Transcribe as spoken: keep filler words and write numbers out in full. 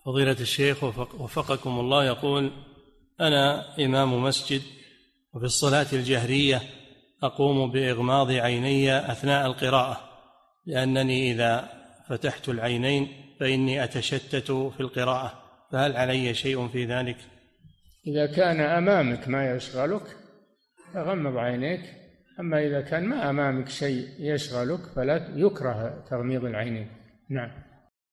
فضيلة الشيخ وفق وفقكم الله، يقول: أنا إمام مسجد، وفي الصلاة الجهرية أقوم بإغماض عيني أثناء القراءة، لأنني إذا فتحت العينين فإني أتشتت في القراءة، فهل علي شيء في ذلك؟ إذا كان أمامك ما يشغلك فغمض عينيك، أما إذا كان ما أمامك شيء يشغلك فلا يكره تغميض العينين. نعم.